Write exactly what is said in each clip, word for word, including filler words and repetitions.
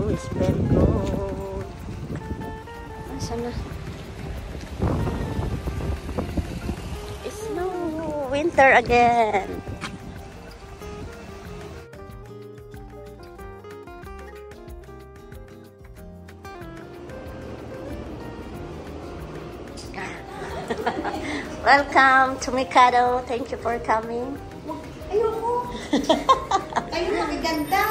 is very cold. Asan na? Snow. Winter again. Welcome to Mikado. Thank you for coming. Ayoko. Ayun, magaganda.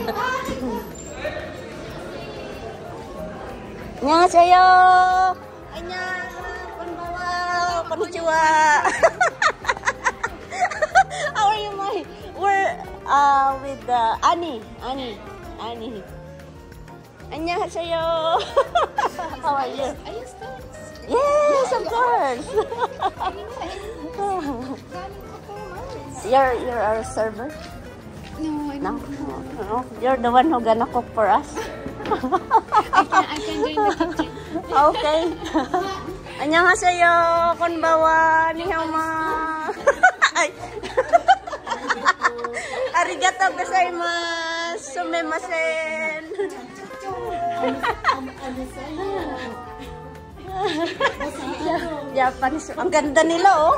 안녕하세요. 안녕. konbawa. Konnichiwa. How are you, Mai? We're uh, with uh, Annie. Annie. Annie. 안녕하세요. How are you? Are you still? Yes, of course. You're you're our server? No, I No, don't know. no. You're the one who gonna cook for us. I can, I can join the kitchen. Okay. 안녕하세요. konbawa. Nihama. Arigatou gozaimasu. Sumimasen. Japanese. Ang ganda nila, oh.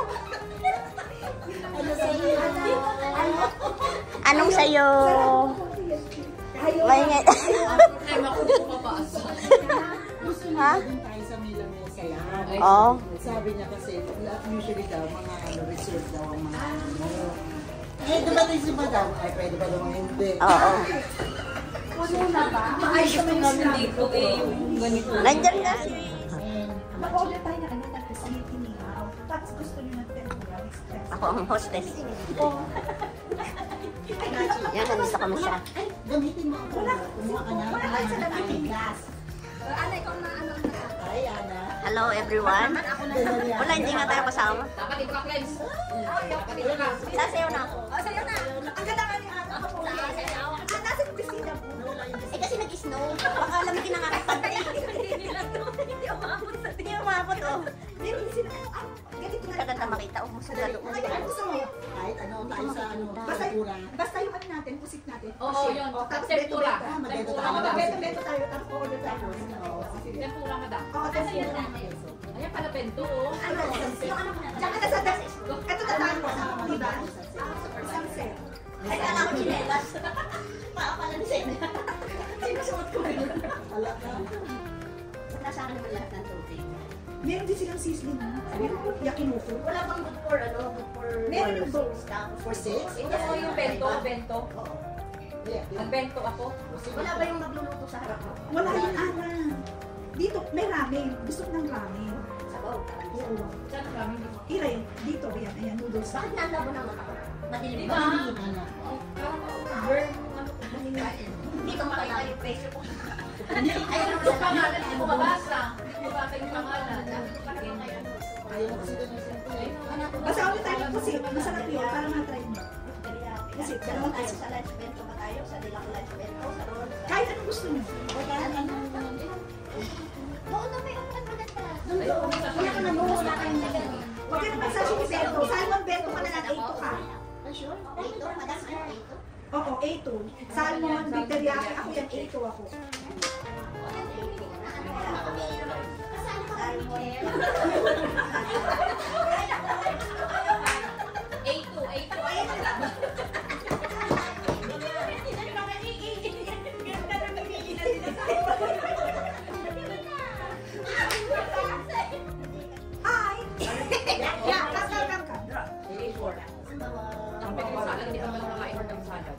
Anong sayo? May nga. Ha? Oo. Sabi niya kasi, usually daw, mga ano, reserve daw ang mga ano. Eh, dumating si madam, ay pwede ba naman hindi? Oo. Ay, gusto namin dito eh, yung ganito. Nandyan nga si... Mag-order tayo na ano, tapos ay tinihaw. Tapos gusto nyo ng tempura express. Ako ang hostess. Yan, nandito kami sa... Gamitin mo ako. Kumuha ka na. Wala kayo sa lalaking gas. Ana, ikaw na ano na. Ay, Ana. Hello, everyone. Wala, hindi nga tayo kasama. Dapat ito ka, friends. Sasayaw na ako. O, sa'yo na. Ang ganda nga ni Ana. Sasayaw. Ah, nasa yung pisina po. Eh, kasi nag-snow. Baka lamigin na nga kapag. Hindi umabot sa Hindi umabot, oh. Hindi, pisina. Ah, ganito na. Kaganda makita. Oh, musa na doon. Ay, gusto mo? Kahit ano, tayo sa ano, Basta, tempura. basta yung ano natin, pusit natin. Oo, yun. O, tapos Tempura. beto-beto. Ah, magbeto Oo, tayo. beto-beto tayo. Tapos order tayo. Oo, sige. Tempura, madam. Oo, tapos yun. Ayan pala, bento, oh. Ano? Yung ano? Tsaka na sa das. Ito na tayo mo. Diba? Sunset. Ay, kala ko chinelas. Pakapala ni Sen. Sinusuot ko rin. Ala ka. Nasa akin naman lahat ng tubig. Meron din silang sizzling. Sabi ko, yakiniku. Wala bang good for, ano, good for... Meron yung bowls. For six? Ito po yung bento, bento. Oo. Yeah, yeah. Nagbento ako. Wala ba yung magluluto sa harap mo? Wala yung ana. Dito, may ramen. Gusto ko ng ramen. Sa bawang. Oo. Saan kami dito? Iray, dito. Ayan, ayan, noodles. Bakit nalabo naman ako? Madilim Di ba? ba? Hindi, Ana. Burn. Dito makita yung presyo ko. Ayun ang pangalan, hindi ko mabasa. Hindi ko mabasa yung pangalan. Ayaw mo kasi ganun sa Basta ulit tayo ng pusit. Masarap yun. Para matry mo. Pusit. Dalawang tayo sa lunch bento ba tayo? Sa dilang lunch bento? Sa roll? Kahit anong gusto nyo. Oo na, may upat maganda. Wala ka na mo. Wala kayong nagano. Huwag ka naman sa bento. Salmon bento ka na lang. A two ka. Sure? Ito, madam, ano ito? Oo, A two. Salmon, big teriyaki. Ako yan, A two ako. A two, A two. Hi! Yeah, kasal ka. A four. Ang pwede yung salad, hindi naman nakain ng salad.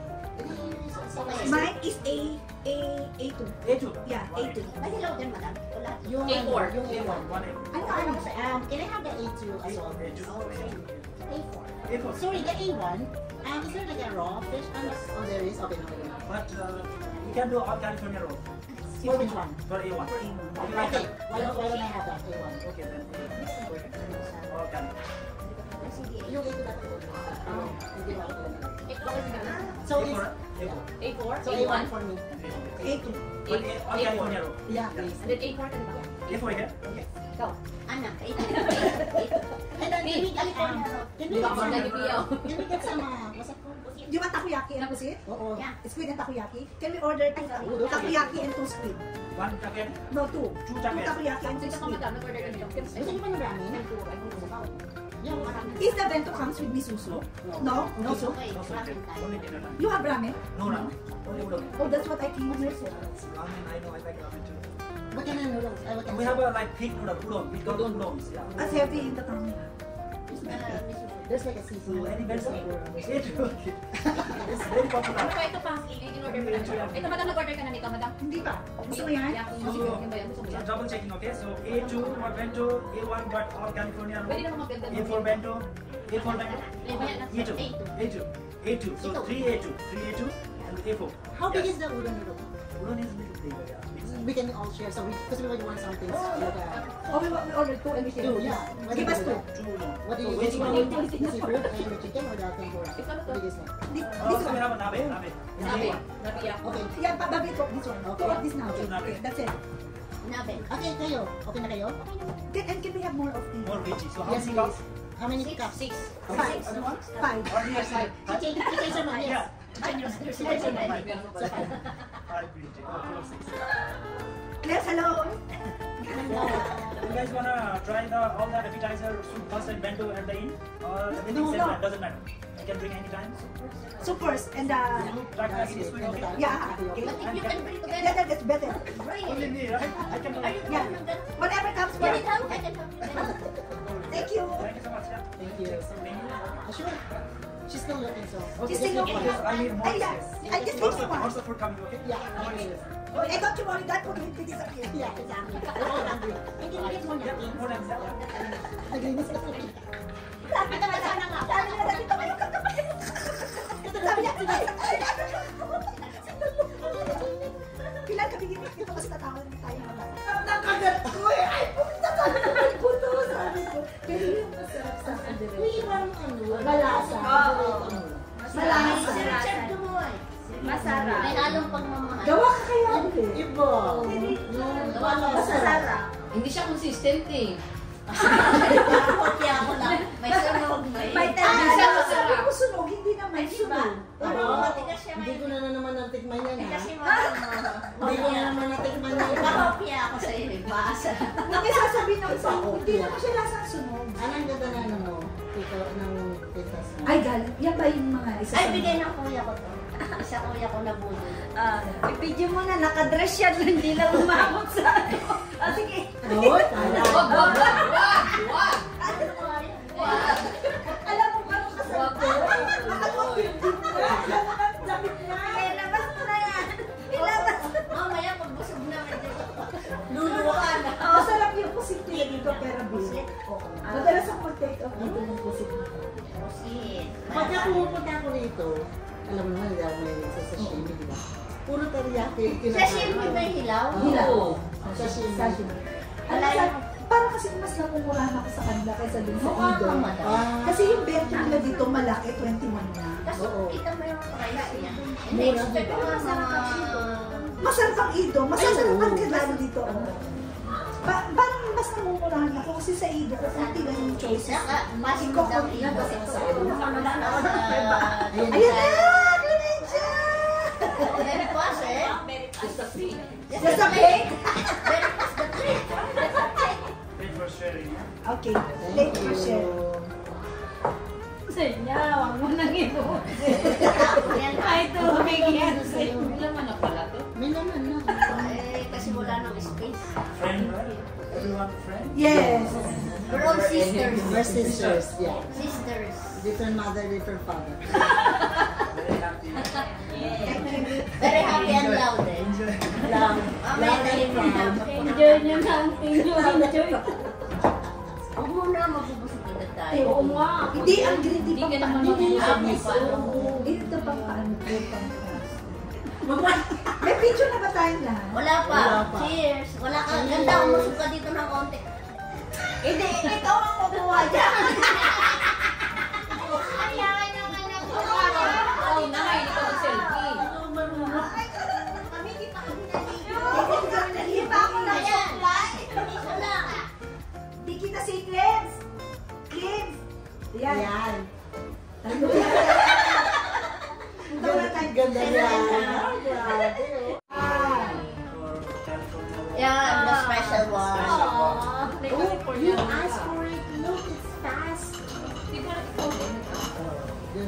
Mine is A, A, A two. A two. Yeah, A two. May hilaw din, madam. Wala. Yung A four. ano, yung A one. Ano, ano? Um, can I have the A two as well? A four. A four. Sorry, the A one. Um, is there like a raw fish? Um, oh, there is. Okay, no, no. But uh, you can do all California roll For which one? for A one. Okay, why don't, why don't I have that A one? Okay, then. All California. Yung A two na po. Um, hindi ba ako? So A it's, four. A four. A four, so A A one one. for me. A two. But A- all California roll. Yeah, please. And then A four ka na ba? A four here. Okay. Ikaw. Anak, eight. And then, can we get, um, can we Di ba get ako some, nag-ibiyaw? can we get some, uh, what's that called? Do you want takoyaki and pusit? Oo. Yeah, squid and takoyaki. Can we order two takoyaki and two squid? One takoyaki. No, two. Two Two takoyaki. takoyaki and two Gusto ko squid. madam, nag-order ka nito. Gusto niyo ba ng ramen? Yeah, marami. Is the bento comes with miso soup? No? No soup? Okay, No, sorry. ramen tayo. Only dinner time. You have ramen? No ramen. Only udon. Oh, that's what I came here for. Ramen, I know, I like ramen too. What kind of noodles? I what kind We have a like thick noodle, udon. We call it udons. Yeah. As heavy in the tummy. There's like a seafood. So any bento? Yeah. It's very popular. Ito, ito pa. In-order mo na ito. Ito, madam, nag-order ka na nito, madam. Hindi pa. Gusto mo yan? Yeah, kung gusto mo yung ba yan, gusto mo So yan. double checking, okay? So A two for bento, A one but all California. Pwede naman mag-bento. A for bento, A for bento, A two, A two. A two, A two. So three A two, three A two, and A four. How big Yes. is the udon noodle? Udon is little bigger, yeah. It's- We can all share, so we, because we want something like a, Oh, we, we ordered two and we share. two, yeah. What Give is us it? two. Two udon. What do you So get? which The one? seafood and the chicken or the tempura? Ito na to. What biggest one? This, Uh, this so we one. have a nabe, nabe. Nabi. Nabi ako. Okay. Yeah, pa- babi ko. This one. Two of this now. Two nabe. Okay, that's it. Nabe. Okay, kayo. Okay na kayo? Can, and can we have more of the More veggies. So how Yes, many please. cups? How many Six. cups? Six. five? Ano one? Five. One here, five. Chicken, chicken sa mga, yes. Yeah. There's there's already. Five green tea. Oh, two of six. Yes, hello. You guys wanna try the all the appetizer soup first and bento at the end? Or everything No, same no. time? Doesn't matter. You can bring any time. So first, and uh, Try to make it sweet, okay? yeah, But if you can bring yeah, together, that, that's better. Only me, right? I can do are it. you Yeah. done with that? Whatever comes Can first. it help? I can help you then. Thank you. Thank you so much. Yeah. Thank you. Ah, sure. She's still looking, so. She's just still look looking. for it. I need more Ay, yeah. space. I just How's need the, one. how's the food coming, okay? Yeah, okay. Hey, don't you worry, that food will disappear. Yeah, exactly. We're all hungry. And can we get more Yeah, napkins? more than that. Yeah. Naglinis ka. Sabi naman sana nga. Sabi nila, dito kayo kakapain. Sabi niya, kailan kami ginit dito kasi tatawa na tayo. Nakagat ko eh. Ay, pumunta sabi naman po to. Sabi ko, pero yung masarap sa kandere. Uy, parang ano? Malasa. Oo. Malasa. Si Richard Dumoy. Masarap. May halong pagmamahal. Gawa ka kaya eh. Iba. Masarap. Hindi siya consistent eh. Kaya ako lang. May sunog. May May Ah, tayo. siya Sabi masarap. ko sunog, hindi naman sunog. Pero Oo. matigas siya Hindi ko na na naman natikman yan, ha? Kasi maganda. Hindi ko na naman natikman yan. Nakopya ako sa iyo. Basa. Hindi sasabihin ng sa hindi naman siya lasang sunog. Anong ganda na ano mo? Ito, ng pintas mo? Ay, galing. Yan ba yung mga isa Ay, bigay ng kuya ko to. Isa kuya ko na bunod. Ah, i-video mo na, nakadress yan, hindi lang umabot sa ano. Ah, sige. Oo, tala. Wag, wag, wag, wag, wag. Alam mo ba kung kasama? Wag, wag, Alam mo, building na. Alam mo na, damit na. Ilabas mo na yan. Ilabas. Mamaya, pagbusog naman dito. Luluwa ka na. Masarap yung pusit niya dito, pero busit. Madalas ang mag-take off dito ng pusit na. Pusit. Pagka pumupunta ako rito, alam mo naman, hindi ako may sa sashimi, di ba? Puro teriyaki. Sashimi may hilaw? Hilaw. Sashimi. Sashimi. Alam mo, parang kasi mas namumurahan ako sa kanila kaysa dun sa Mukha Ido. ka, madam. Ah, Kasi yung bento nila dito malaki, twenty-one na. Kasi Oo. kita mo yung price niya. Hindi, Mura, expect diba? ko nga mga... Masarap ang Ido. Masarap Ay, oo. ang kagano dito. Pa parang mas namumurahan ako kasi sa Ido, kung konti lang yung choices. Saka, mas Ikaw, magandang konti iyo. lang kasi sa Ido. Ah, Ayun. Ayan na! Clemencia! Very fast eh. Just a free. Just a bake? Very fast the trip. Thanks for sharing. Yeah. Okay, Thank thank you, you. Chef. Sa inyo, huwag mo nang ito. Yan. Ay, tubig yan. May laman na pala to. May naman na. Eh, kasi wala nang space. Friend, right? Everyone friend? Yes. We're all sisters. We're sisters, yeah. Sisters. Different mother, different father. Very happy. Very happy and loud eh. Loud. Mamaya Loud na and yun proud. Enjoy nyo na. Enjoy, enjoy. Huwag mo na, mabubusog na tayo. Ay, oo nga. Hindi, ang green di Hindi pang ka naman paano. mabubusog. Ah, may paano. Ito pang paano. pang paano. May picture na ba tayong lahat? Wala pa. Wala pa. Cheers. Wala ka. Ganda, umusog ka dito ng konti. Hindi, ikaw ang kukuha dyan. Ayaw na nga na ko. Oh, nanay, hindi ka mag-selfie. Kami kita kami nalito. Kami nalito ako na supply. Wala.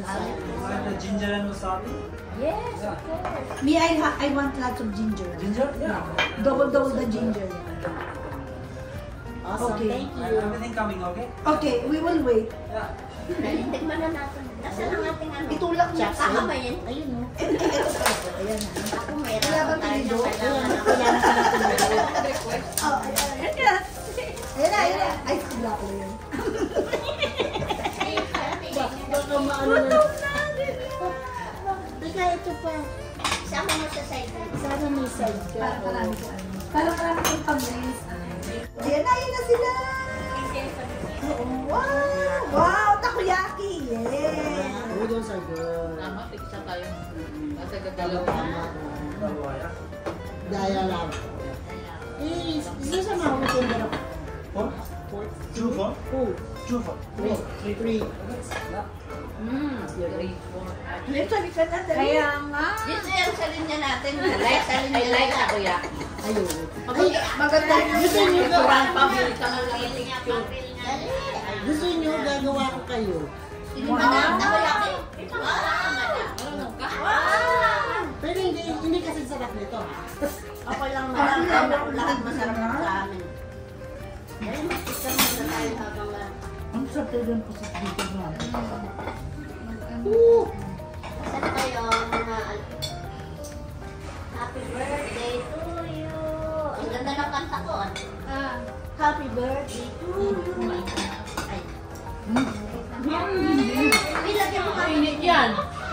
And the ginger and wasabi. Yes, of course. Me, I, ha- I want lots of ginger. Ginger? Yeah. Double, double the ginger. Awesome, Okay. thank And you. everything coming, okay? Okay, we will wait. Yeah. Tikman na natin. Nasaan ang ating ano? Itulak niya. Kakamayin. Ayun o. Ayan na. Ako may Wala bang tayo tinido? na kailangan ako. Kailangan ka na tumulong. Oh, ayan, ayan. Ayan. Ayan na, ayan na. Ay, sila ko yun. Baka maano na. Teka, ito pa. Sama mo sa side. Sana may side ka. Parang marami ko ano. Parang marami kong pag-raise. Ayan na, ayan na sila. Oo. Wow! Wow! Takoyaki! Yes! Oh, those are good. Tama, tiksa tayo. Kasi Tama, gagalaw. tama. Dalawa, yeah. Daya lang. Eh, isa sa mga weekend na Four? Two, four? Two. Two, four. Three. Three, Three. Yeah. Hmm, three, four. Let's sabi ka na, dali. Kaya nga. Dito yung sa linya natin. I like, sa linya I like ako ya. Ayun. Ay, maganda yun. Gusto nyo Kurang gagawa pamili ka ng Gusto nyo gagawa ko kayo. Madam, takoyaki. Marunong ka? Pero hindi, hindi kasi sarap nito. Ako lang madam. Ako lahat masarap sa amin. Dahil mag-tikman muna tayo habang lang. Ang sarap din po sa dito na. Saan kayo mga happy birthday to you. Ang ganda ng kanta ko. Ah. Happy birthday to you. Ay. Ilagyan mo kami. Init yan.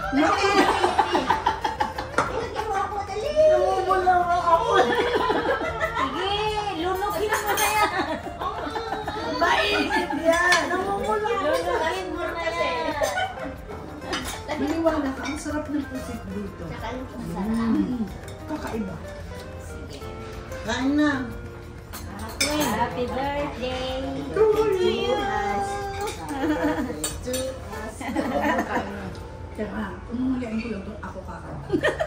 Ilagyan mo ako. Dali. Namumula ako. Sige. Lunogin mo na yan. Mainit yan. Namumula ako. Lunogin mo na yan. Maniwala ka, ang sarap ng pusit dito. Tsaka yung masarap. Mm. Kakaiba. Sige. Kain na. Happy birthday To you. To us. Teka, umulain ko lang doon. Ako kakain.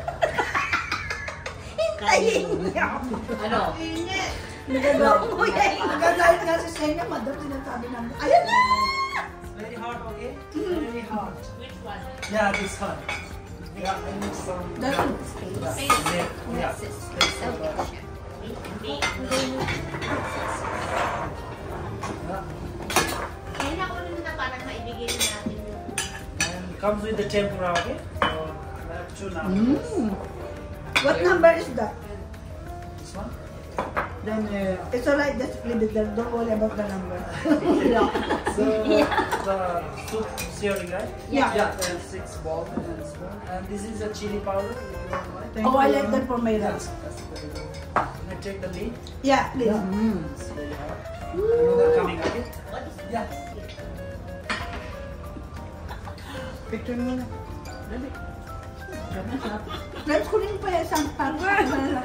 Kain. Ano? Nagagawa ko yan. Nagagalit nga si Senya, madam, sinasabi namin. Ayan na! Very hot, okay? Very hot. Which one? Yeah, this hot. Yeah, I need some. That's Yeah. Yeah. Yeah. Kaya na ako rin na parang maibigay natin yung And comes with the tempura, okay? So I have two now. Mm. What number is that? This one. Then, uh, it's alright, just leave it there. Don't worry about the number. So the soup searing, right? Yeah. Yeah. And six balls and spoon. And this is a chili powder. If you don't mind. Thank Oh, I you. like that for my Yes, rice. that's very good. Can I take the lead? Yeah, please. Mm. It's very hot. Another coming, okay? Yeah. Picture mo na. Really? Friends ko rin pa yung isang pangwa.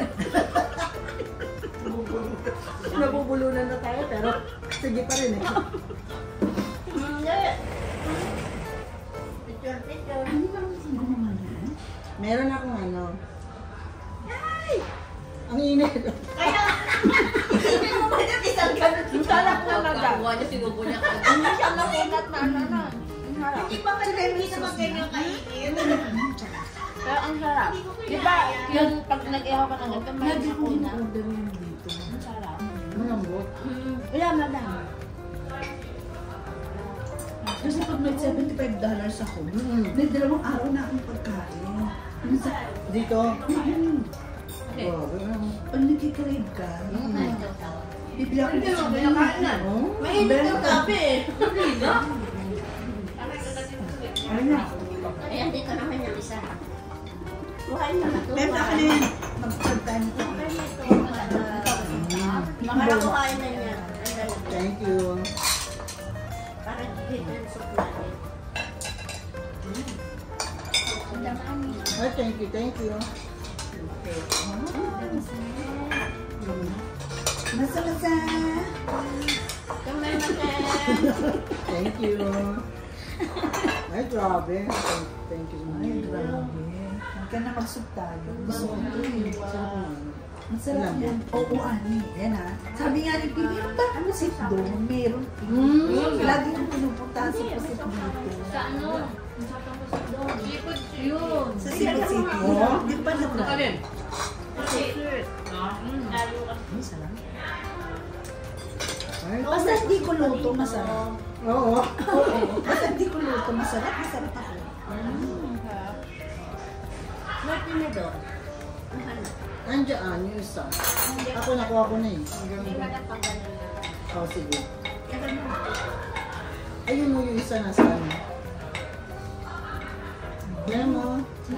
Nabubulunan na tayo pero sige pa rin eh. Hindi. Picture, picture. Hindi ba ang sino naman yan? Meron akong ano. Ay! Ang init. Kaya, hindi mo ba yung isang ganun? Yung sarap na naga. Pagkakuha niya, sinubo niya ka. Ano siya makunat na ano na? Hindi ba kasi hindi naman ganyan kainin? Pero ang sarap. Di ba, yung pag nag-ihaw ka ng ganito, may Lagi ko sakuna. in-order yan dito. Ang sarap. Malambot. Wala, madam. Kasi pag may seventy-five dollars ako, may dalawang araw na akong pagkain. Ang sa- Dito. Mm. Okay. Grabe. Pag nagkikrave ka, bibili ako Hindi ng mo pinakain na. Oh. Mainit yung gabi eh. Ayun na. Ayan, dito naman yung isa. Buhay na ito. Kaya sa akin na yan, mag-start tayo nito. Makarakuhain na niya. Ang galing. Thank you. Para dito yung soup natin. Oh, thank you, thank you. Masa-masa. Kamay natin. Thank you. Ay, grabe. Thank, thank you so much. Ay, grabe. Huwag ka na mag-soup tayo. Gusto ko ito eh. Sarap naman. Masarap yan. Oo, ani. Yan ah. Sabi nga ni Pili, meron ba ano sit doon? Meron. Mm. Lagi kong pinupuntahan sa pasit dito. Sa ano? Seafood yun. Sa Cebu City. Di ba na ba? Alin? Ay, sarap. Ay, Basta di ko luto, masarap. oo. Basta di ko luto, masarap, masarap ako. May tinidor. Andiyan, yung isa. Ako nakuha ko na eh. Oh, sige. Ayun mo yung isa na sa ano. Yan mo.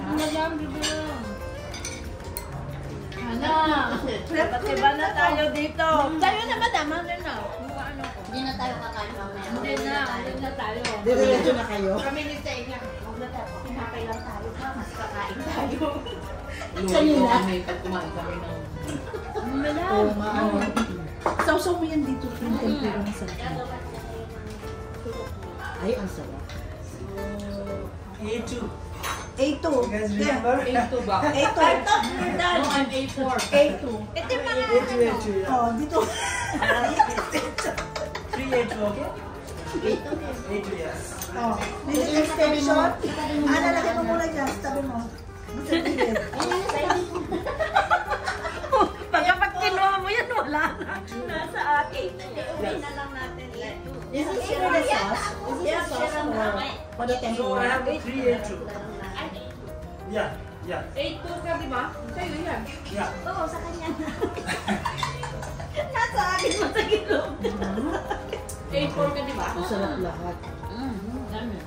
Ana! Iba na tayo dito. Tayo na ba? Tama na na. Hindi na tayo kakain mamaya. Hindi na, hindi na tayo. Diretso na kayo. Kami ni Tenya. Huwag na tayo. Pinapay lang tayo. Mas kakain tayo. Kanina. Kami pag kumain kami ng... Oo, maano. Sausaw mo yan dito. Yung tempero ng sarap. Ay, ang sarap. A two. A two. You guys Yeah. remember? A two ba? A two. No, I'm A four. A two. Ito yung mga A two, A two, yeah. Oh, dito. Three A two, okay? A two, yes. Oh, nilagay extension. Ah, lalagay mo muna dyan. Sa tabi mo. Sa gilid. Pagkapag kinuha mo yan, wala na. Nasa akin. Iuwi na lang natin. Is it sure the sauce? Is it the sauce or for the So I tempura? have three A two. Yeah, yeah, A two ka, di ba? Sa'yo yan. yeah. Oo, sa kanya na. Nasa akin mo sa gilid. A four ka, di ba? Ang sarap lahat. Dami.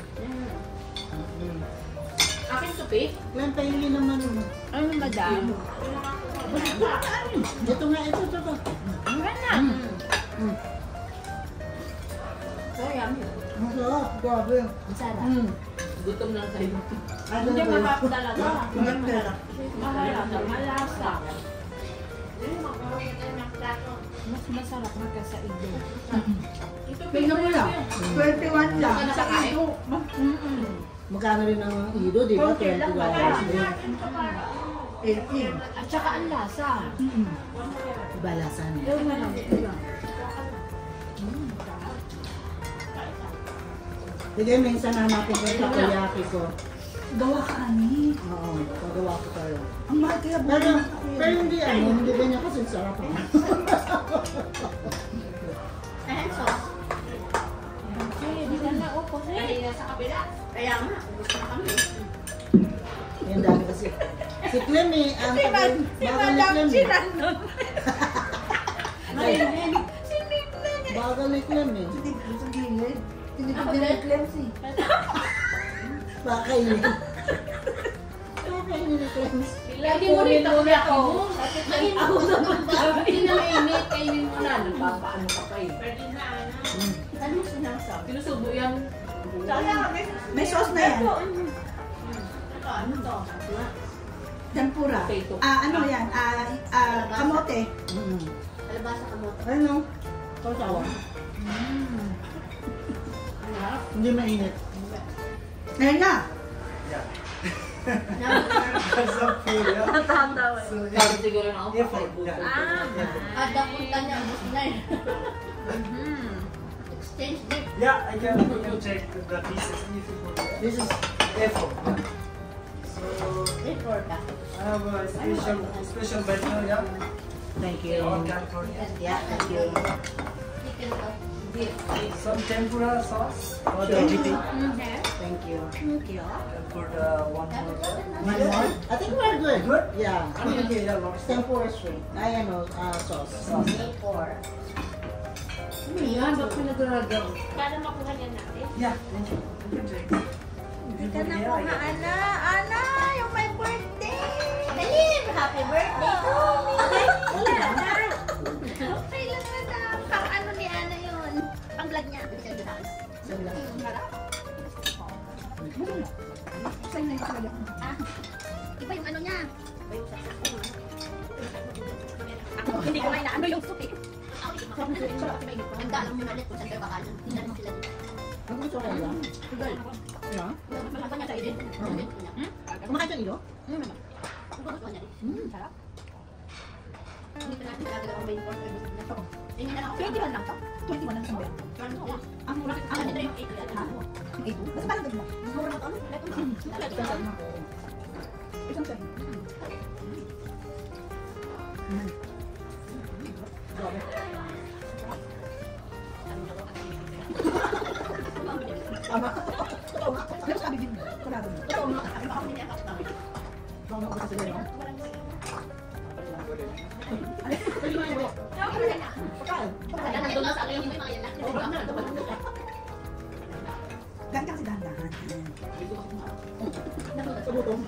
Mm. Akin supi? Yan, pahingin naman. oh. Ano, madam? Ito nga, ito, ito, ito. Mm. Oh, yummy. Ang sarap, grabe. Ang sarap. Mm. Gutom lang tayo. Ano Hindi ba? mahap talaga. Maganda. Malasa, malasa. Mas masarap na ka sa igdo. Ito, Tingnan mo lang. twenty-one lang. Saan ka Sa nakakain? ito. Magkano rin ang ido, di ba? twenty dollars din. eighteen. At saka ang lasa. Iba lasa niya. Yung ano, Sige, minsan hanapin ko yung takoyaki ko. Gawa ka ani. Oo, pagawa ko tayo. Ang mahal kaya ba? Pero, pero hindi ano, hindi ganyan kasi sarap. ah. Ayan, sauce. sige, di ka na upo. Kanina sa kabila. Kaya nga, gusto na kami. Yan dami kasi. Si Clem eh, ang Si bagal ni Clem eh. Nandun. Bagal ni Clem eh. Sa gilid. Sa gilid. Tinipid na yung Clemsy. Pakainin. Pakainin ni Clem. Lagi mo rin takoyaki ako. Naging ako naman. Hindi na mainit, kainin mo na. Nagpapaano ka pa eh. Ano yung sinasab? Pinusubo yan. May sauce na yan. Ano to? Tempura. Potato. Ah, ano yan? Ah, ah, kamote. Mm. Alabasa ka mo. Ano? Kasawa. Hindi mainit. Ngayon na. Yeah. Na, That's up for you. Natatawa. So, Sabi siguro na ako A pa four, yeah. Ah, ada punta niya. Ubus na yun. Exchange gift. Yeah, I can you can check the pieces if you go there. This is A four. So Report ka. I have a special special burger, yeah. thank you. All California. Yeah, thank you. Chicken to. Some tempura sauce for the dipping Thank you. and for the one more. One more? I think we're good. Good? Yeah. Okay, yeah, lobster. Tempura shrimp. Ay, ano, ah, sauce. Sauce. Four. Yan, ba't pinagaraga? Para makuha niya natin. Yeah, thank you. You can check. If you ka go na there, po I nga, get it. Ana. Ana, yung my birthday. Dalim! Happy birthday to me! Wala na. Okay lang na na. Pang ano ni Ana yun. Pang vlog niya. Saan lang? Saan na yung talaga? Ah, iba yung ano niya. Ako, hindi ko na inaano yung soup eh. Ang dalam mo na ulit kung saan kayo kakalan. Tingnan mo sila dito. Ang gusto ko lang. Yeah. Malapa niya sa idin. Kumakain ka nilo? Ang gusto niya rin. Sarap. Hindi pa natin nagagawa ang main course. Tingnan na ako. twenty-one lang to. twenty-one ang isang bento. Ang mura, ang mura yung eight. Ha? Yung eight? Basta parang ganun lang. Mura na to. Isang sa'yo. Mm. Grabe. Tama. Totoo nga. Ano sabi din mo? Kulado mo. Totoo nga. Ako ako niya. Baka ako sa sila. Ganti kasi dahan-dahan. Sabutong.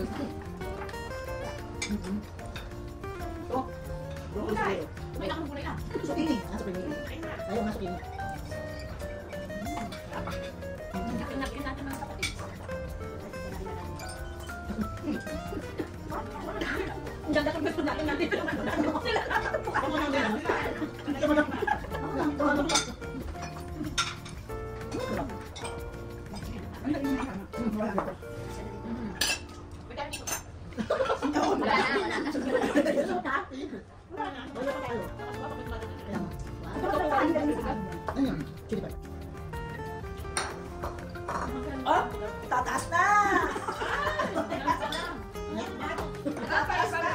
Oh. Gulay. May nakang gulay na. Supini. Ah, supini. Ayaw nga supini. Nakin-nakin natin mga kapatid. Ang ganda kung gusto natin natin. Sila natatapukan. Ako nang gano'n. Ito mo na. Ito mo na. Ano yung mga ano? Wala na. Wala na. Wala na. Wala na. Wala pa tayo. Ano yan? Chili pa. Oh! Tataas na! Tataas na!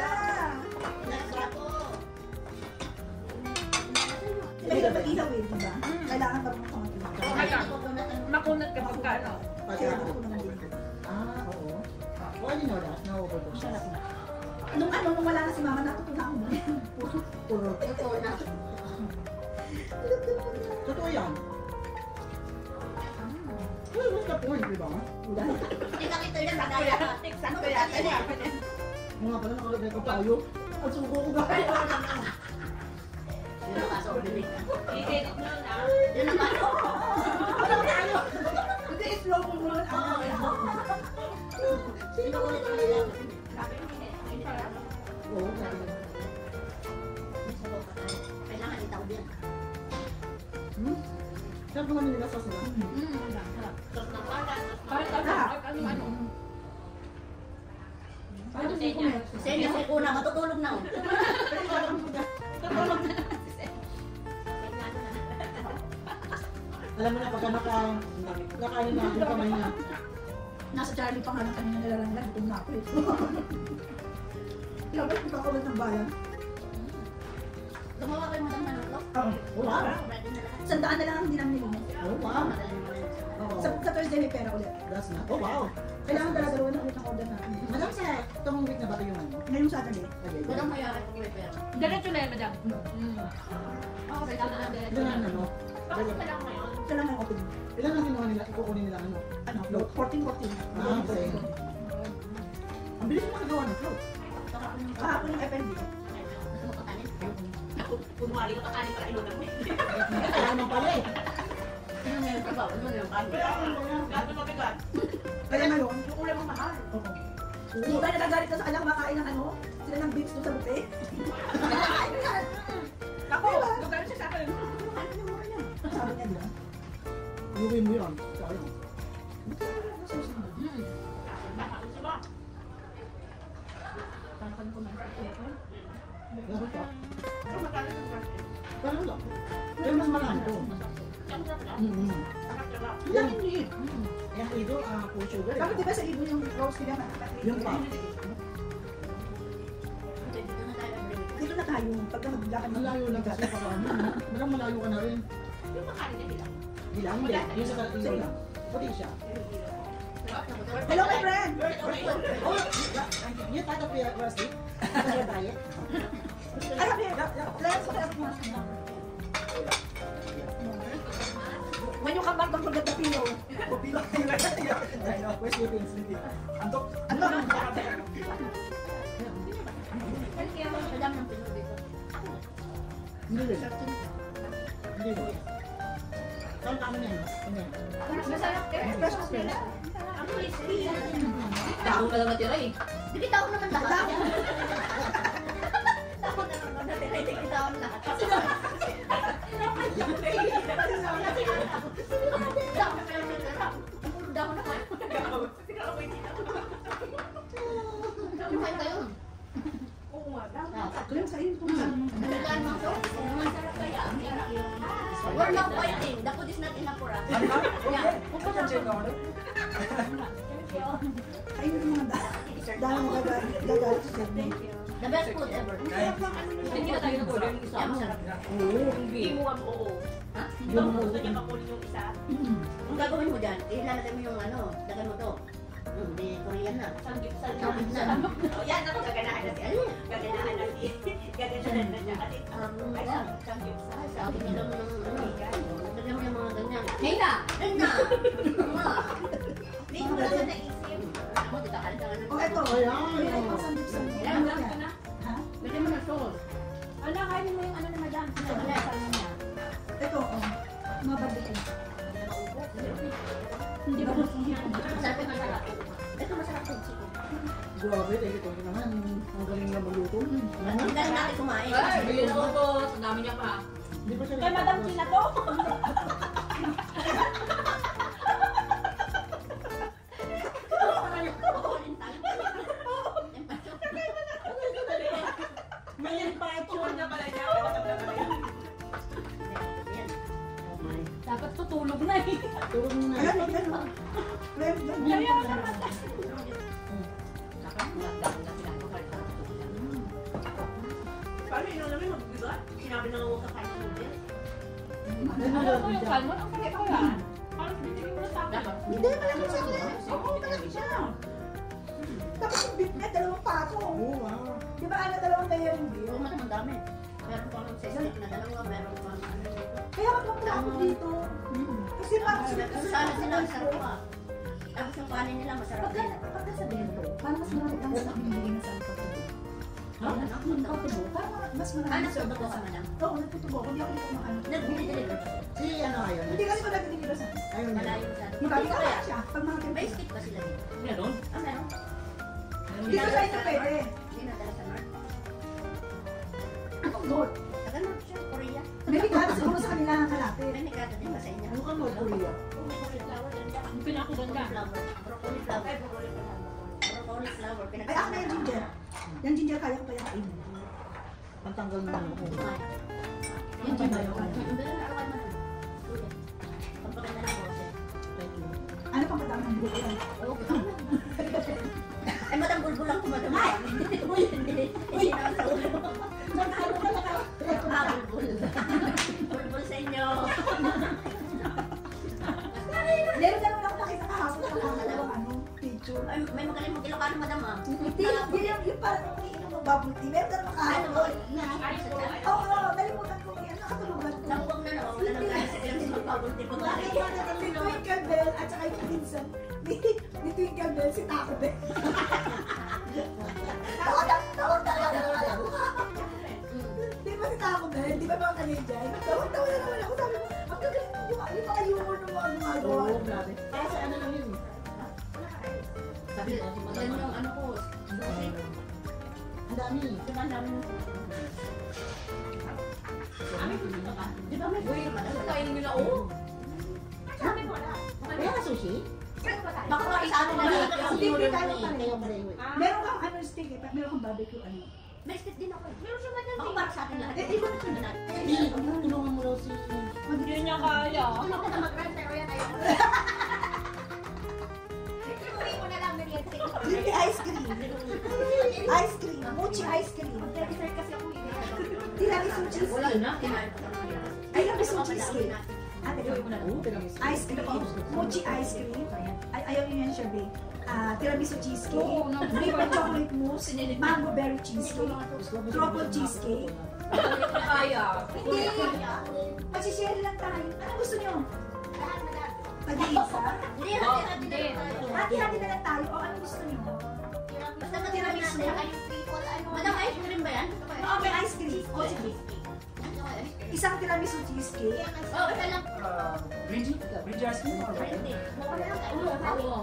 Sila yung mag-ilaw eh, diba? Kailangan marunong ka mag-ilaw. Makunat ka pagka ano. Kaya ako naman din. Ah, oo. Why do you know that? No, overdose. Sarap na. Nung ano, nung wala na si mama, natutunan mo. Puro. Puro. Totoo na. Totoo yan. Well, what's the point, di ba? Hindi ka kita yung nagaya. Eksakto yata niya. Mga pala nakalagay ko tayo. Ang subo ko gaya. Yun ang pasok. I-edit mo na. Yun ang pasok. Hindi, slow mo muna. Sino ko nito nila? Oo, sabi ko. Kailangan itaw din. Hmm? Sarap naman nila sauce nila. Sos na pala. Kahit ano, kahit ano, ano. Ano si Kuya? Sa inyo si Kuna, matutulog na. oh. Alam mo na pagka naka... Nakaano na yung kamay niya. Nasa Charlie pa nga lang kanina nilalangan. Itong na ako eh. Dapat kung kakawal ng bayan. Gumawa kayo madang manulog. Oo. Wow! Ready na lahat. Sandaan na lang ang hindi namin nilinis. Oh, wow! Madaling mo na yun. Oo. Sa, sa Thursday may pera ulit. That's not... Oh, wow! Kailangan dala-dalawa na ulit ang order natin. Madam, sa itong week na ba ito yung ano? Ngayong Saturday. Okay, Walang mayari kung may pera. Diretso na yan, madam. Oo, kailangan na Ilan diretso. ang ano? Bakit ka lang ngayon? Ito lang ang opening. Ilan ang kinuha nila? Ikukunin nila ano? Ano? Float? fourteen fourteen. Ah, okay. Ang bilis mo nakagawa ng float. Kahapon yung F N B. Gusto mo kakanin? Kunwari ko kakanin para ilunan mo. Kaya naman pala eh. Sino nga yung trabaho? Ano yung kanin? Gato mabigat. Kaya ngayon, Yung ulam ang mahal. oo. Di ba nagagalit ka sa kanya kumakain ng ano? Sila ng beef doon sa buffet? Ako, lugar siya sa akin. Sabi niya, di ba? Iuwi mo yun. Sayang. Dapat ka? Parang lang. Pero mas marami to. Mm-hmm. Yan hindi. Yan ito, ah, full sugar. Bakit di ba sa ibon yung roast nila? Yung pa. Dito na tayo. Dito na tayo. Pagka maglakad Ang layo lang kasi para ano. Parang malayo ka na rin. Yung makanin niya bilang. Bilang hindi. Yung sa kalating lang. Puti siya. Hello, my friend! Oh, you thought of your recipe? For your diet? I have here. Let's have one. When you come back, don't forget the pillow. Where's sleeping? Sleeping. Antok? Ano? Madam ng pinulo dito. Hindi rin. Hindi rin. Saan kami na yun? Hindi. Masarap eh. Fresh nila. Ang crispy. Tao na lang natira eh. Di tao naman lahat. Tao na naman natira. Hindi tao na lahat. Damo na kayo. Kumain kayo. Kaya sa iyo. Naglaan mo ito. Masarap kaya. We're not fighting. The food is not enough for us. I'm not? Okay. You can take the order. Ayun yung mga dahil. Dahil mga gagalit sa inyo. The best food ever. Hindi na tayo nag-order yung isa. Yeah, masarap. Hindi mo ang oo. Ha? Ikaw gusto niya pakunin yung isa. Ang gagawin mo dyan, ilalagay mo yung ano, lagay mo to. Hmm, di Korean na. Sanggip sa Sanggip na. Yan ako gaganahan na siya. Ano? Gaganahan na siya. Gaganahan na siya. Kasi Um, ay yeah. sanggip sa. Sabi nila mo yung ano, lagay mo yung mga ganyan. Hey na! Ayun na! Ma! Hindi ko na siya naisip. Ako, titakalit ka O, eto. May ay pasandip-sandip. Ilan Ano lang yan? ka na? Ha? Pwede mo na sauce. Ano, kainin mo yung ano na madam. Ano na sa niya? Ito, oh. Mga bandit. Hindi ba gusto niya? Masarap yung masarap. Ito masarap yung chicken. Grabe, eh, ito naman. Ang galing na magluto. Ang galing natin kumain. Ay, bigyan ako to. Ang dami niya pa. Di ba siya Kay Madam China to. May impatyon na pala niya. Dapat tutulog na eh. Tulog mo na. Ayan, ayan, oh. Ayan, ayan. Paano yun namin mag-diba? Sinabi na nga huwag kakain ng noodles. Ano Alam mo na yung salmon? Ang sakit ko yan. Parang binigay mo na sa akin. Hindi, malaki siya. Oo, malaki siya. Tapos yung beef niya, dalawang pato. Oo, wow. Di ba, ano, dalawang layer yung beef? Oo, madam, ang dami. Meron pa akong sesame na dalawa, meron pa akong ano dito. Kaya wag mo ako dito. Kasi parang sila Sana sila, masarap pa. Tapos yung kanin nila, masarap din. pagkasabihin ko, parang mas marami kang sa binibigyan ng salita ko. Ha? Yung pagtubo, parang mas Ah, marami. nasubo ko sa madam. Oo, nagtutubo ako. Hindi ako dito maano. Nag-deliver pa sila. Si ano ngayon? Hindi kasi ko nagdideliver sa Ayun na. Malayo sa atin. Marami Dito ka kaya? siya. Pag mga May kaibigan. stick ba sila dito? Meron? Ah, meron. Dito sa inyo pwede. Hindi na dala sa North. Anong Lord? Taga North siya, Korea. May bigyan siguro sa kanila ang kalapit. May nagkata din ba sa inyo? Ano ka North Korea? Ang pinakaganda. Flower. Broccoli flower. Broccoli flower. Ay, ako na yung ginger. Yung ginger kaya ko pa yung kainin. Pantanggal mo na ako. Yung ginger. Yung dala na arawan mo na. Pampaganda ng boses. Thank you. Ano pang patama ng buko? Oo, ay, madam, bulbul lang ko, madam. Uy, hindi. Hindi naman sa ulo. Ano ka lang ako? Ah, bulbul. Bulbul sa inyo. Meron na lang ako nakita kahapon sa mga dalawang ano, picture. Ay, may magaling mag Ilocano, madam, ah. Hindi, hindi yung yung parang umiinom ng bubble tea. Meron na lang Ano, kahapon. ayos po. Oo, oo, nalimutan ko kaya nakatulugan ko. Nakuwag na na, wala nang gaya sa ilang sa magpabunti pag Nakita na ni Twinkle Bell at saka yung pinsan ni, ni Twinkle Bell si Taco Bell. Tawag na, tawag na, tawag na. Di ba si Taco Bell? Di ba mga Canadian? Tawag-tawa na naman ako. Sabi ko, ang gagaling mo yung yung mga humor ng mga gumagawa. Oo, grabe. Kaya sa ano lang yun. Sabi, yan yung ano ko. Ang dami. Diba ang dami ng Di ba may buhay naman? Ano kainin nyo na oo? Kaya ka sushi? Baka makisama na lang. Hindi, hindi tayo Kaya pareho. pareho. Meron kang ano steak eh, meron kang barbecue ano. May stick din ako. Meron siya madam. Ako para sa atin lahat. Eh, ikaw na siya. Hindi, tulungan mo daw si... Hindi niya kaya. Ano ka na mag-run pero yan tayo. Iuwi mo na lang na yan. Hindi ice cream. Ice cream. Mochi ice cream. Dessert kasi ako hindi. Tiramisu Wala cheesecake. na. Kinain ko na lang. Tiramisu cheesecake. Ate, Oo, tiramisu. ice cream. Mochi ice cream. Ay, ayaw niyo yan, Sherby. Ah, tiramisu cheesecake. Oo, no. Liver chocolate mousse. Mango berry cheesecake. Truffle cheesecake. Hindi niya kaya. Hindi. Masishare lang tayo. Ano gusto niyo? Pag-iisa? Hindi, hati-hati na lang tayo. Hati-hati na lang tayo. O ano gusto niyo? Basta matirami natin. Madam, ice cream ba yan? Oo, may ice cream. O, sige. Isang tiramisu cheesecake. Oo, isa lang. Uh, green tea? Green tea ice cream or what? Oo.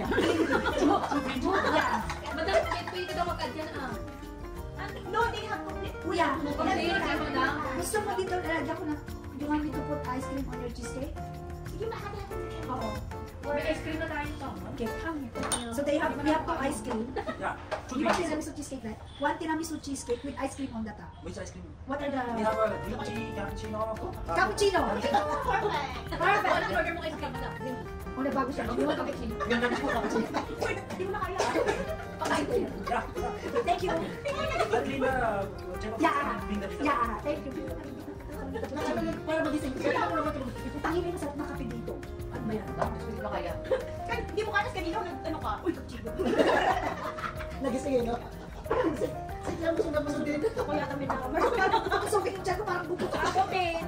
Madam, pwede ka daw mag-add yan ah. No, they have complete. Kuya, Hindi, kasi madam. gusto mo dito, lagyan ko na, you want me to put ice cream on your cheesecake? Sige, makakatahan. Oo. May ice cream na tayo sa Okay. So they have, we have ice cream. Yeah. Two You want drinks. tiramisu cheesecake, right? One tiramisu cheesecake with ice cream on the top. Which ice cream? What are We the... have a green tea, cappuccino. uh, Cappuccino. Perfect. Perfect. order mo kayo sa kamala. O, nagbago siya. Hindi mo cappuccino. Ganda na po cappuccino. Hindi mo na kaya. Pakain ko yun. Yeah. yeah. Thank you. I'll clean the uh, table Yeah. and bring the dessert. Yeah, thank you. Para magising. Tangin mo sa nakape dito. Ano ba yan? Hindi ko kaya. Hindi mo kaya kanina ano ka? Uy, kapchino. Nagising eh, no? Sige lang, gusto na gusto din. Ako yata may nakamar. Ang sukit yung tiyan ko parang bukot. Ako din.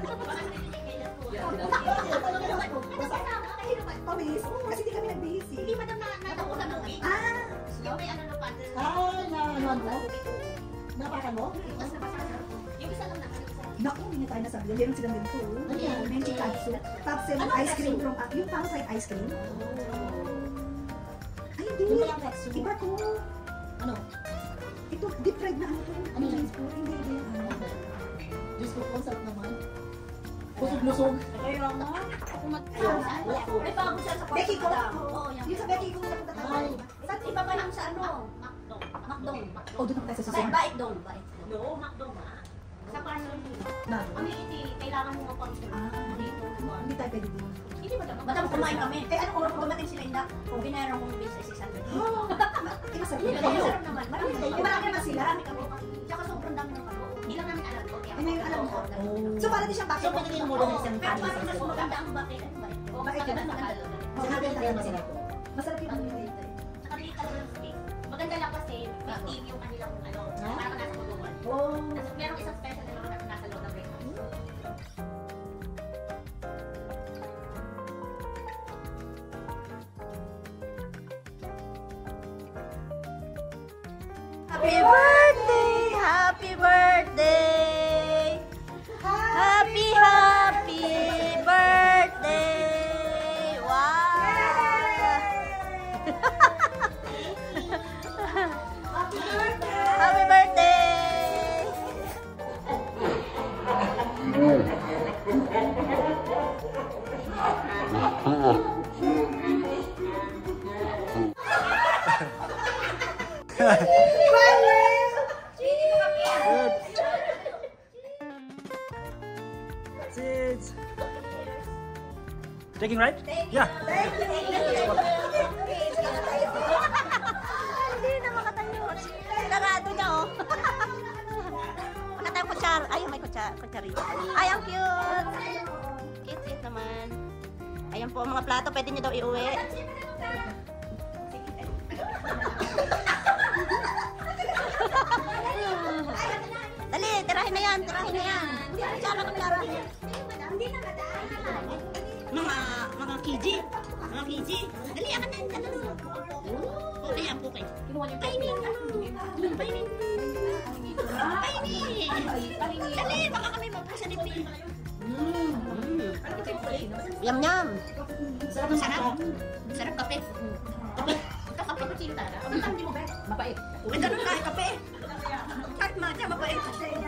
Pawis. Oo, kasi di kami nagbihis eh. Hindi ba na natapusan ng week? Ah! Yung may ano na pa. Ay, na ano mo? Napakan mo? Mas nabasa na. Yung isa lang na. Naku, hindi na tayo nasabi. Meron silang ganito. Ano yan? Menchi katsu. Tapos yung ice cream from... Uh, yung parang fried ice cream. Ay, hindi. Yung walang katsu. Iba to. Ano? Ito, deep fried na ano to. Ano yan? Chinese food. Hindi, hindi. Ano? Diyos ko, consult naman. Busog-busog. Kaya nga. May bago siya sa Becky ko. Oo, yan. Yung sa Becky ko na punta tayo. Saan iba pa lang sa ano? Macdo. Macdo. Oh, doon ako tayo sa Bait, susunod. bait dong. Bait. No, Macdo ma. Sa parcel dito. Na. Ang iti, kailangan mo mapang Ah, dito. hindi tayo pwede doon. Hindi ba dapat? Ba't kumain kami? Eh, ano kung dumating sila inda? Kung binayaran mo bill sa six hundred. Oh, inasabi Hindi, na kayo. masarap naman. Marami kayo. Eh, marami naman sila. Marami kami. Tsaka sobrang dami ng ano. Hindi lang namin alam ko. Ay, ngayon alam mo. So, para din siyang So, bakit. pwede kayo mo doon isang Pero kanin parang sa mas soda. maganda ang bakit. Ano ba ito? Bakit yun? Maganda. Sinabi tayo masarap to. Masarap yung ano yun. Tsaka little lang steak. Maganda lang kasi may team yung kanilang ano. Parang ka nasa kulungan. Oh. Tapos merong isang special na naman na nasa loob ng breakfast. Happy birthday! Happy birthday! Happy, happy birthday! Wow! Happy birthday! Seeds. Taking right? Yeah. Hindi na makatayo. Sarado na oh. Wala tayong kutsar. Ay, may kutsar, kutsarito. Ay, ang cute. Cute, cute naman. Ayan po ang mga plato. Pwede nyo daw iuwi. Dali, tirahin na yan. Tirahin na yan. Kutsara, kutsara. Hindi na madaan. Mga, mga kiji. Mga kiji. Dali, akan na yan. Dali. Okay, ang okay. Painin. Painin. Painin. Dali, baka kami magpasa ni Pin. Yum, yum. Sarap ng Sarap. Sarap kape. Kape. Kape ko sino talaga. Hindi mo ba? Mapait. Uy, ganun ka, kape. Kahit matcha, mabait.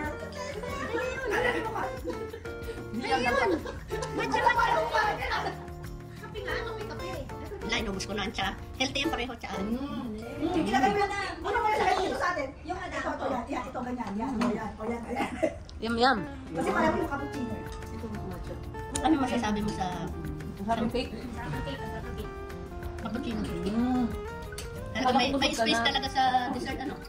Ano yun? Matcha, matcha. Kape nga, kape, kape. Wala, inubos ko na ang tsa. Healthy yan pareho tsa. Ginagay mo na. Ano mo yung dito sa atin? Yung ano, ito, ito, yan, yan, ito, ganyan, yan, o yan, o yan, ayan. Yum, yum. Kasi parang yung cappuccino. Ano masasabi mo sa Having cake. Sarap cake, sarap cake. cappuccino? Mm. Talaga may, may space talaga sa dessert, ano?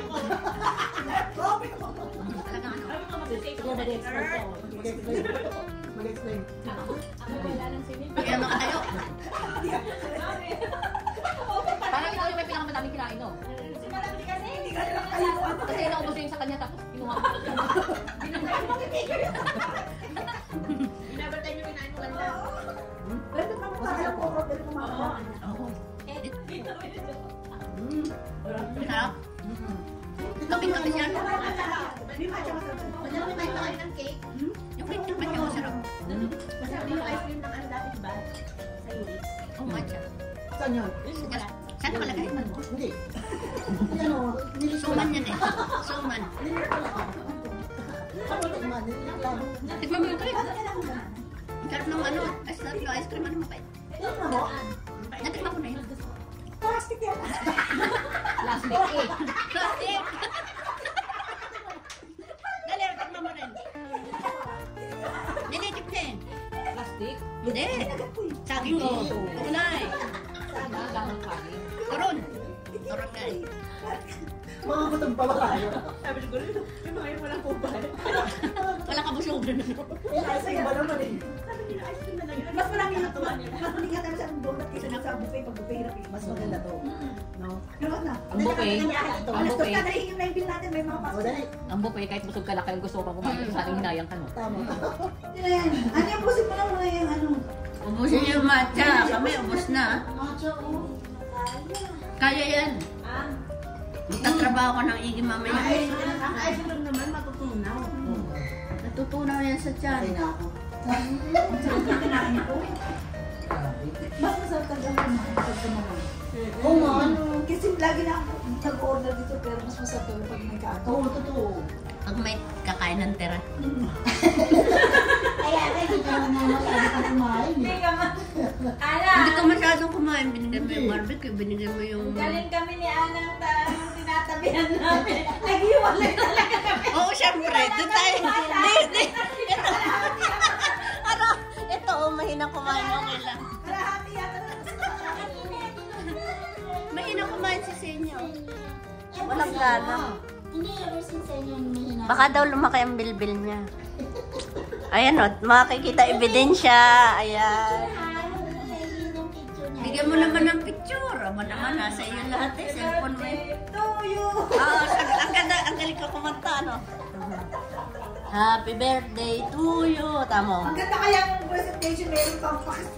Talaga ano? Sige, mag-explain ko. Mag-explain. Mag-explain. Kaya makatayo. Parang ikaw yung may pinakamadaming kinain, no? Kasi naubos yung sa kanya tapos kinuha ko. Never time yung kinain mo ganda. Pero naman tayo po, pero kumakawa. Sarap. Kapit-kapit siya. May matcha masarap. Madami tayo kain ng cake. Yung cream chocolate niya, masarap. Masarap yung ice cream ng ano dati, diba? Sa Yuri. Oh, matcha. Saan yun? Saan nakalagay? Hindi. Yan o. Nilis ko Suman lang. yan eh. Suman. Nilis ko lang. Nilis lang. Tikman mo yung cream. Sarap ng ano, ay sarap ng ice cream, ano mapait. Ano mo? Natikman ko na yun. Plastic yan. Plastic eh. Plastic! Dali, tikman mo rin. Nilitik na eh. Plastic? Hindi. Saging ko. Kulay. Lang ang kanin. Turon. Turon nga eh. Mga gutom pa ba tayo? Wala ka busog na. Eh, ay, sa'yo ba naman eh? Mas marami na ito. Mas maling nga tayo sa donut kaysa sa buffet. Pag buffet hirap eh. Mas maganda to. No? Pero na. Ang buffet. Ang Ang gusto buffet. ka dahil yung nine bill natin may mga O, pasok. dali. Ang buffet, kahit busog ka lang, kaya gusto ko pang kumain sa ating hinayang ka, no? Tama. Ano yan? Ano yung pusin mo lang mga yung ano? Ubusin niyo yung matcha. Kami ubos na. Matcha, oh. Kaya yan. Magtatrabaho ko ng igi mamaya. Ang ice cream naman matutunaw. Natutunaw yan sa tiyan. Ay, na ako. Ang sarap na kinain ko. Grabe. Mas masarap ka gawin mo. Masarap ka naman. Oo nga, ano? Kasi lagi na ako nag-order dito pero mas masarap ka pag may kato. Oo, totoo. Pag may kakain ng tira. Kaya, hindi ka na masyado ka kumain. eh. Hindi ka masyadong kumain. Binigyan mo yung barbecue. Binigyan mo yung... Galing kami ni Anang ta- tinatabihan namin. Nag-iwalay talaga kami. Oo, syempre. Doon tayo. Hindi, hindi. Ito. Ano? Ito, oh, mahinang kumain. Okay lang. Kalahati yata na. Mahinang kumain si Senyo. Walang gana. Hindi, ever since yan yung mahina. Baka daw lumaki ang bilbil niya. Ayan o, makikita ebidensya. Ayan. Bigyan mo naman ng picture. Aba naman, nasa iyo lahat eh. Cellphone mo eh. Tuyo! Ah, ang ganda, ang galing ka kumanta, ano? Happy birthday to you. Tamo. Ang ganda kaya ng presentation meron pang pakas.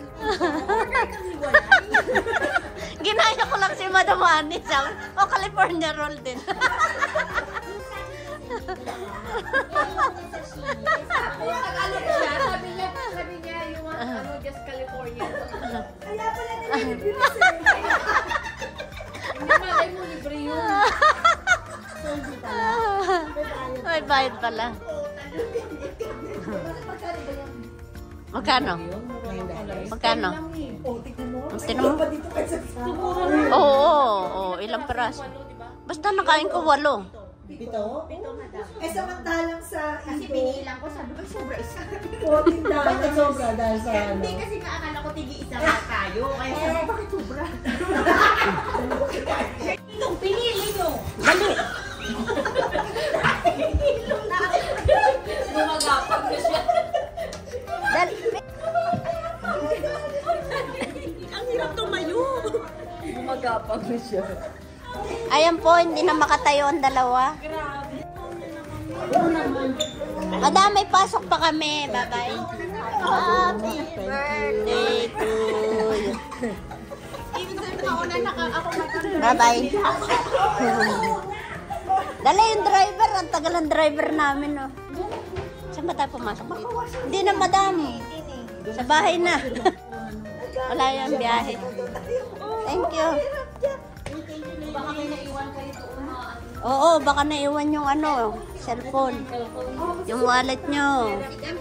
Ginaya ko lang si Madam Ani. Sabi, oh, California roll din. Tagalog siya, sabi niya, sabi niya, you want, ano, just California. Kaya pala nililibilis eh. Hindi malay mo, libre yun. May bayad pala. Bakit magkano ba yan? Magkano? Magkano? Oh, tignan mo. Mas Tignan mo. iba pa dito kaysa sa... Oo, oo, oo, ilang peraso. Basta nakain ko walo. Pito? Eh, samantalang sa Kasi Ibo, binilang ko, sabi ko, sobra isa. fourteen Bakit dollars. sobra dahil sa ano? Hindi kasi kaakala ko tigi isa na tayo. Kaya sabi ko, bakit sobra? Itong pinili nyo. Dali. Lumagapag na siya. Dali. Ang hirap tumayo. Lumagapag na siya. Ayan po, hindi na makatayo ang dalawa. Madami, pasok pa kami. Bye-bye. Happy birthday to you. Bye-bye. Dala yung driver. Ang tagal ng driver namin, no. Saan ba tayo pumasok dito? Hindi na, madam. Sa bahay na. Wala yung biyahe. Thank you. Baka may naiwan kayo doon na Oo, baka naiwan yung ano, cellphone. Yung wallet nyo.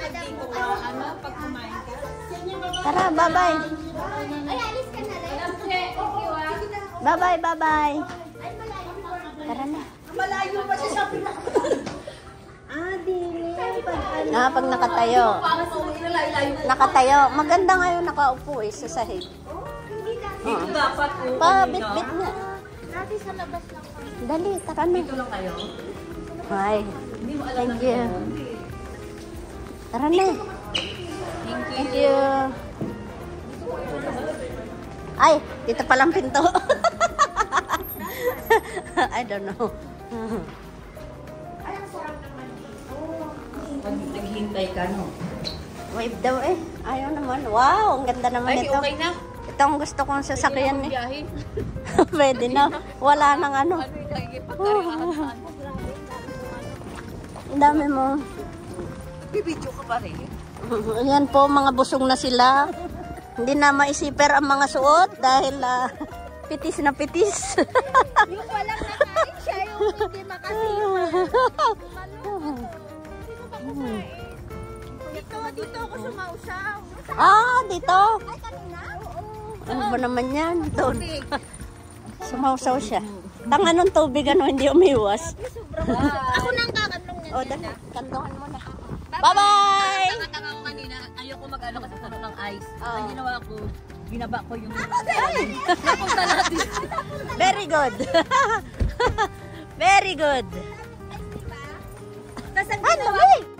Tara, bye-bye. Ay, alis ka na rin. Bye-bye, bye-bye. Tara na. Malayo pa siya sa pinaka. Ah, dili. Ah, pag nakatayo. Nakatayo. Maganda ngayon nakaupo eh, sa sahig. Oo. dapat po. Pa, bit-bit na. Dati sa labas lang kami. Dali, tara na. Ito lang kayo. Hi. Hindi mo alam Thank na you. Tara na. Thank you. Ay, dito palang pinto. I don't know. Pag naghihintay ka, no? Wave daw eh. Ayaw naman. Wow, ang ganda naman Ay, ito. okay na. Ito ang gusto kong sasakyan eh. Biyahe. Pwede na. Wala nang ano. Ano yung nakikipagkarihan? Ang dami mo. Bibidyo ka pa rin. Ayan po, mga busog na sila. Hindi na maisiper ang mga suot dahil ah, pitis na pitis. Yung walang nakain siya, yung hindi makasima. Ito, dito ako sumausaw. Ah, dito. Ay, kanina? Ano ba naman yan? Doon. Sumausaw siya. Tanga nung tubig, ano, hindi umiwas. Ako nang kakandong niya. O, dali. Kanduhan mo na. Bye-bye! Tanga ko kanina, ayoko mag-ano kasi sa ng ice. Oh. Ang ginawa ko, ginaba ko yung... Napunta natin. Very good. Very good. Tapos ang Ano, ginawa hey?